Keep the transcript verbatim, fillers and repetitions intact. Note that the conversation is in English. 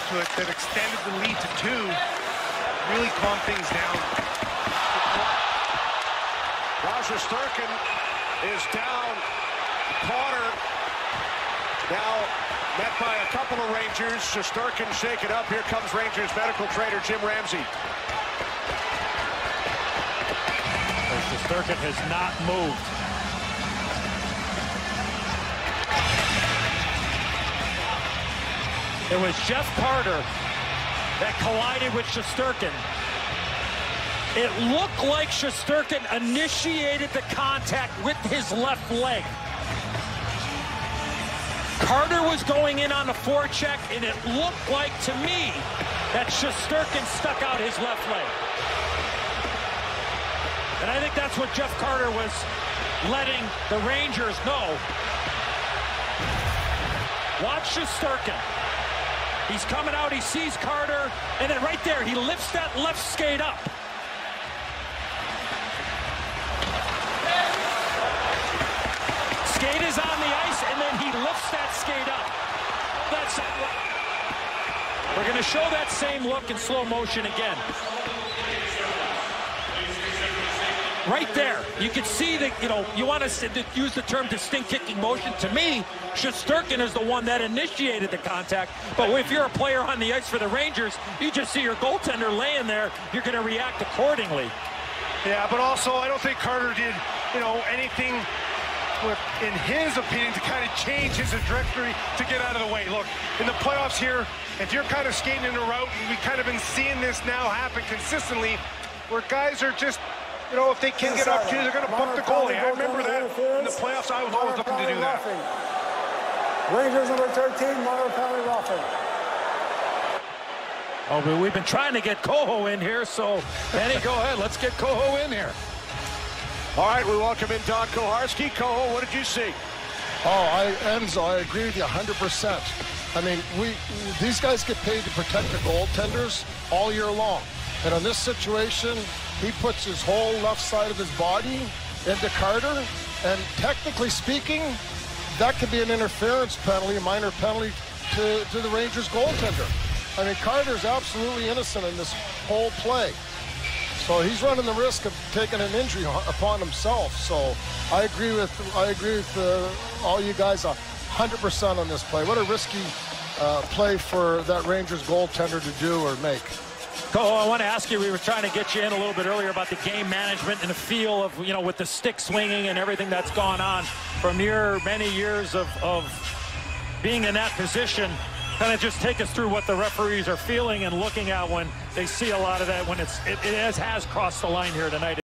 that, that extended the lead to two. Really calmed things down. Now Shesterkin is down. Carter now met by a couple of Rangers. Shesterkin shake it up. Here comes Rangers medical trainer Jim Ramsey. Shesterkin has not moved. It was Jeff Carter that collided with Shesterkin. It looked like Shesterkin initiated the contact with his left leg. Carter was going in on the forecheck, and it looked like to me that Shesterkin stuck out his left leg. And I think that's what Jeff Carter was letting the Rangers know. Watch Shesterkin. He's coming out, he sees Carter, and then right there, he lifts that left skate up. Skate is on the ice, and then he lifts that skate up. That's it. We're going to show that same look in slow motion again. Right there, you can see that, you know, you want to use the term distinct kicking motion. To me, Shesterkin is the one that initiated the contact. But if you're a player on the ice for the Rangers, you just see your goaltender laying there, you're going to react accordingly. Yeah, but also I don't think Carter did, you know, anything with, in his opinion, to kind of change his trajectory to get out of the way. Look, in the playoffs here, if you're kind of skating in a route, and we've kind of been seeing this now happen consistently, where guys are just, you know, if they can get opportunity, they're going to bump the goalie. I remember that in the playoffs. I was always looking to do that. Rangers number thirteen, Mario Pelly Roffing. Oh, but we've been trying to get Coho in here, so Benny, go ahead. Let's get Coho in here. All right, we welcome in Don Koharski. Coho, what did you see? Oh, I, Enzo, I agree with you one hundred percent. I mean, we these guys get paid to protect the goaltenders all year long. And in this situation, he puts his whole left side of his body into Carter. And technically speaking, that could be an interference penalty, a minor penalty to, to the Rangers goaltender. I mean, Carter's absolutely innocent in this whole play. So he's running the risk of taking an injury upon himself. So I agree with I agree with uh, all you guys one hundred percent on this play. What a risky uh, play for that Rangers goaltender to do or make. Coho, I want to ask you, we were trying to get you in a little bit earlier about the game management and the feel of, you know, with the stick swinging and everything that's gone on from your many years of, of being in that position. Kind of just take us through what the referees are feeling and looking at when they see a lot of that, when it's, it, it has, has crossed the line here tonight.